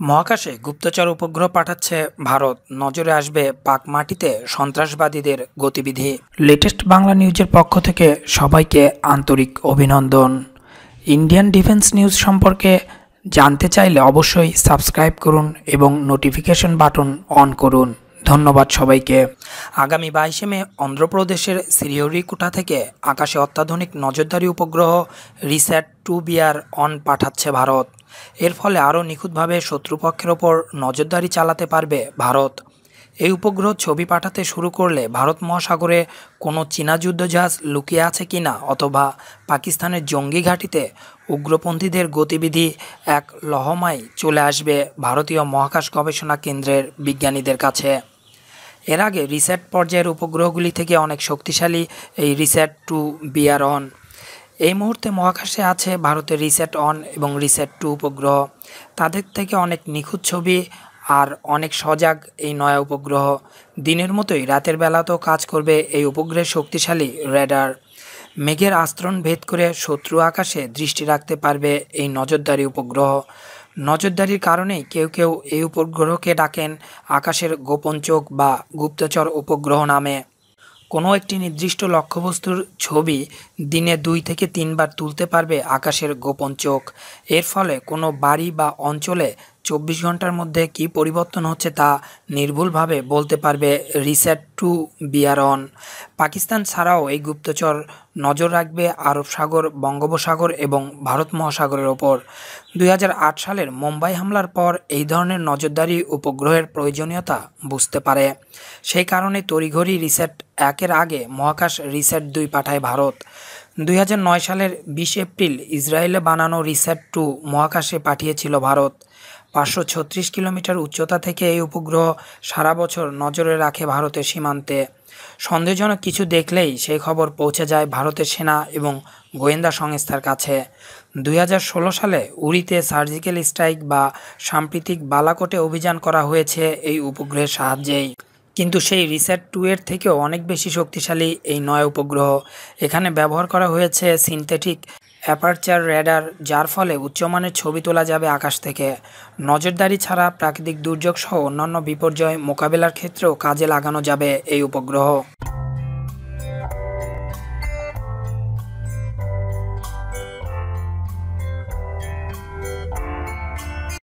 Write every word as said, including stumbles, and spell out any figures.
মহাকাশে গুপ্তচর উপগ্রহ পাঠাচ্ছে ভারত, নজরে আসবে পাক মাটিতে সন্ত্রাসবাদীদের গতিবিধি। লেটেস্ট বাংলা নিউজের পক্ষ থেকে সবাইকে আন্তরিক অভিনন্দন। ইন্ডিয়ান ডিফেন্স নিউজ সম্পর্কে জানতে চাইলে অবশ্যই সাবস্ক্রাইব করুন এবং নোটিফিকেশন বাটন অন করুন। ধন্যবাদ সবাইকে। আগামী বাইশে মে অন্ধ্রপ্রদেশের শ্রীহরিকোটা থেকে আকাশে অত্যাধুনিক নজরদারি উপগ্রহ রিস্যাট টু বিআর অন পাঠাচ্ছে ভারত। এর ফলে আরও নিখুঁতভাবে শত্রুপক্ষের ওপর নজরদারি চালাতে পারবে ভারত। এই উপগ্রহ ছবি পাঠাতে শুরু করলে ভারত মহাসাগরে কোনো চীনা যুদ্ধজাহাজ লুকিয়ে আছে কিনা অথবা পাকিস্তানের জঙ্গি ঘাঁটিতে উগ্রপন্থীদের গতিবিধি এক লহমায় চলে আসবে ভারতীয় মহাকাশ গবেষণা কেন্দ্রের বিজ্ঞানীদের কাছে। এর আগে রিস্যাট পর্যায়ের উপগ্রহগুলি থেকে অনেক শক্তিশালী এই রিস্যাট টু বিআর অন। এই মুহূর্তে মহাকাশে আছে ভারতের রিস্যাট অন এবং রিস্যাট টু উপগ্রহ। তাদের থেকে অনেক নিখুঁত ছবি আর অনেক সজাগ এই নয়া উপগ্রহ। দিনের মতোই রাতের বেলাতেও কাজ করবে এই উপগ্রহের শক্তিশালী রেডার। মেঘের আস্তরণ ভেদ করে শত্রু আকাশে দৃষ্টি রাখতে পারবে এই নজরদারি উপগ্রহ। নজরদারির কারণেই কেউ কেউ এই উপগ্রহকে ডাকেন আকাশের গোপন চোখ বা গুপ্তচর উপগ্রহ নামে। কোনো একটি নির্দিষ্ট লক্ষ্যবস্তুর ছবি দিনে দুই থেকে তিনবার তুলতে পারবে আকাশের গোপন চোখ। এর ফলে কোনো বাড়ি বা অঞ্চলে চব্বিশ ঘন্টার মধ্যে কী পরিবর্তন হচ্ছে তা নির্ভুলভাবে বলতে পারবে RISAT two BR one. Pakistan ছাড়াও এই গুপ্তচর নজর রাখবে আরব সাগর, বঙ্গোপসাগর এবং ভারত মহাসাগরের ওপর। দুই হাজার আট সালের মুম্বাই হামলার পর এই ধরনের নজরদারি উপগ্রহের প্রয়োজনীয়তা বুঝতে পারে। সেই কারণে তড়িঘড়ি রিস্যাট একের আগে মহাকাশ রিস্যাট দুই পাঠায় ভারত। দুই হাজার নয় সালের বিশ এপ্রিল ইসরায়েলে বানানো রিস্যাট টু মহাকাশে পাঠিয়েছিল ভারত। পাঁচশো ছত্রিশ কিলোমিটার উচ্চতা থেকে এই উপগ্রহ সারা বছর নজরে রাখে ভারতের সীমান্তে। সন্দেহজনক কিছু দেখলেই সেই খবর পৌঁছে যায় ভারতের সেনা এবং গোয়েন্দা সংস্থার কাছে। দুই হাজার ষোলো সালে উড়িতে সার্জিক্যাল স্ট্রাইক বা সাম্প্রতিক বালাকোটে অভিযান করা হয়েছে এই উপগ্রহের সাহায্যেই। কিন্তু সেই রিস্যাট টু এর থেকেও অনেক বেশি শক্তিশালী এই নয় উপগ্রহ। এখানে ব্যবহার করা হয়েছে সিনথেটিক অ্যাপারচার রেডার, যার ফলে উচ্চমানের ছবি তোলা যাবে আকাশ থেকে। নজরদারি ছাড়া প্রাকৃতিক দুর্যোগ সহ অন্যান্য বিপর্যয় মোকাবেলার ক্ষেত্রেও কাজে লাগানো যাবে এই উপগ্রহ।